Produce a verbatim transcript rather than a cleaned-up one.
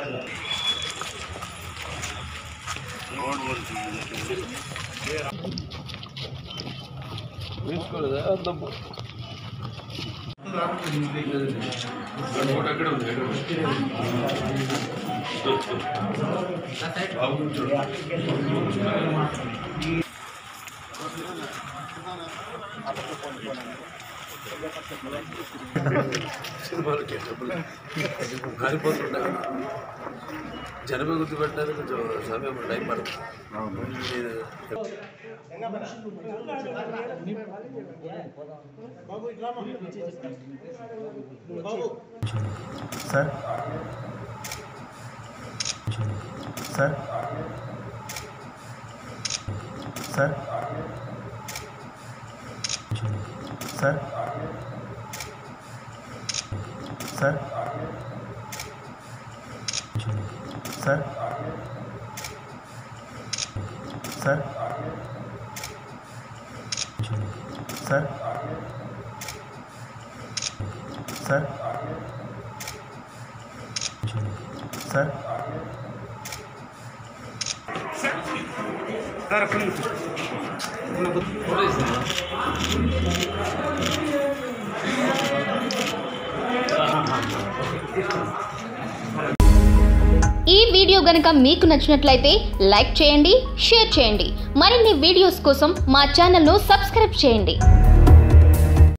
జనమే గుర్తుపెట్టడానికి కొంచెం సమయం టైం పడుతుంది. Sir sir sir sir sir sir sir sir sir sir ఈ వీడియో గనుక మీకు నచ్చినట్లయితే లైక్ చేయండి, షేర్ చేయండి. మరిన్ని వీడియోస్ కోసం మా ఛానల్ను సబ్స్క్రైబ్ చేయండి.